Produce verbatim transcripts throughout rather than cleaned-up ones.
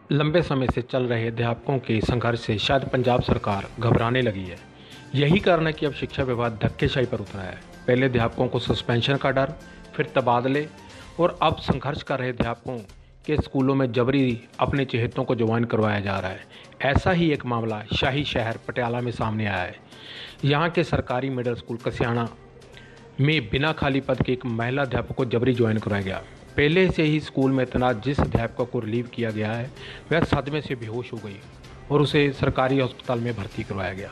लंबे समय से चल रहे अध्यापकों के संघर्ष से शायद पंजाब सरकार घबराने लगी है। यही कारण है कि अब शिक्षा विभाग धक्केशाही पर उतरा है। पहले अध्यापकों को सस्पेंशन का डर, फिर तबादले और अब संघर्ष कर रहे अध्यापकों के स्कूलों में जबरी अपने चहेतों को ज्वाइन करवाया जा रहा है। ऐसा ही एक मामला शाही शहर पटियाला में सामने आया है। यहाँ के सरकारी मिडिल स्कूल कसियाना में बिना खाली पद के एक महिला अध्यापक को जबरी ज्वाइन करवाया गया। पहले से ही स्कूल में तैनात जिस अध्यापक को रिलीव किया गया है वह सदमे से बेहोश हो गई और उसे सरकारी अस्पताल में भर्ती करवाया गया।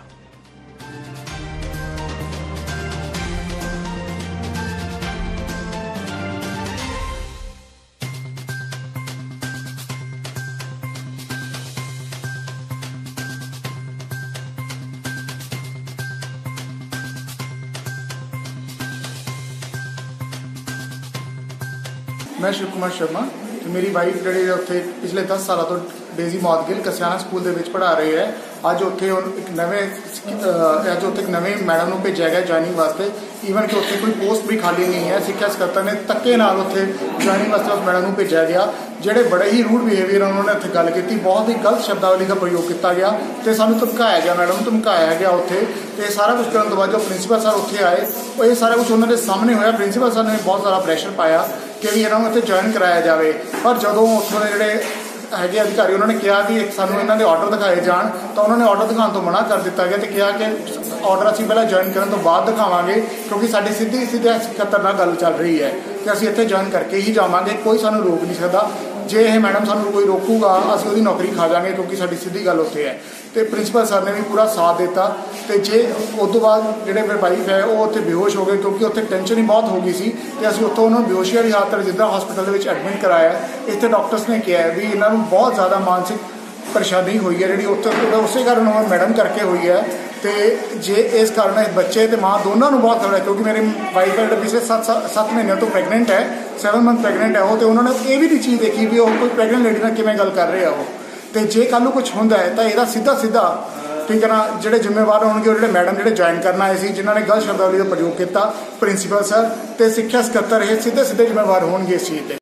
मैं शिव कुमार शर्मा तो मेरी वाइफ जी उत्थे पिछले दस साल तो डेजी मौत गिल कसियाना स्कूल के पढ़ा रही है। अज उत्थे एक नवे अज उत्थे एक नवे मैडम को भेजा गया ज्वाइनिंग वास्ते। ईवन कि उत्थे कोई पोस्ट भी खाली नहीं है। सिक्ख्या सकत्तर ने धक्के नाल उत्थे ज्वाइनिंग वास्ते उस मैडम को भेजा गया। जेडे बड़े ही रूड बिहेवियर उन्होंने उत्थे गल की, बहुत ही गलत शब्दावली का प्रयोग किया गया तो सानू धमकाया गया, मैडम धमकाया गया उत्थे। तो सारा कुछ करने तो बाद जो प्रिंसीपल सर उत्थे आए और ये सारा कुछ उन्होंने सामने होया। प्रिंसीपल सर ने बहुत सारा प्रैशर पाया कि भी इन्होंने उत्थे ज्वाइन कराया जाए, पर जो उत्थों के जोड़े है अधिकारी उन्होंने कहा कि सानू इन्होंने ऑर्डर दिखाए जान तो उन्होंने ऑर्डर दिखाने तो मना कर दिता गया तो कहा कि ऑर्डर असीं पहले ज्वाइन करने तो बाद दिखावांगे, क्योंकि साडी सीधी सीधे सकत्तर नाल गल चल रही है कि असीं इत्थे ज्वाइन करके ही जावांगे, कोई सानू रोक नहीं सकता। जे यह मैडम सानू कोई रोकूगा असीं उहदी नौकरी खा जाएंगे, क्योंकि साडी सीधी गल उत्थे है। तो प्रिंसीपल सर ने भी पूरा साथ दिता। तो जे उस तो बाद जोड़े मेरे वाइफ है वो उत्थे बेहोश हो गए, क्योंकि उत्थे टेंशन ही बहुत हो गई सी। तो असीं उत्थों उन्होंने बेहोशी वाली हालत रजिंद्रा हॉस्पिटल में एडमिट कराया। इत्थे डॉक्टर्स ने कहा भी इन्होंने बहुत ज़्यादा मानसिक परेशानी हुई है जी उत्थे, उस कारण मैडम करके हुई है। तो जे इस कारण बच्चे तो माँ दोनों को बहुत खतरा है, क्योंकि मेरी वाइफ है पिछले सत्त सत्त महीने तो प्रेगनेंट है, सैवन मंथ प्रेगनेंट है वो। तो उन्होंने ये भी नहीं चीज़ देखी भी वो कोई प्रेगनेंट लेडी ना किमें गल कर रहे हैं वो। तो जे कल कुछ होंदा है तो यह सीधा सीधा ठीक है ना, जोड़े जिम्मेवार होंगे और जो मैडम जो ज्वाइन करना आए थे जिन्होंने गलत शब्दावली का प्रयोग किया, प्रिंसीपल सर तो सिक्ख्या सकत्तर ये सीधे सीधे जिम्मेवार होंगे इस चीज़ के।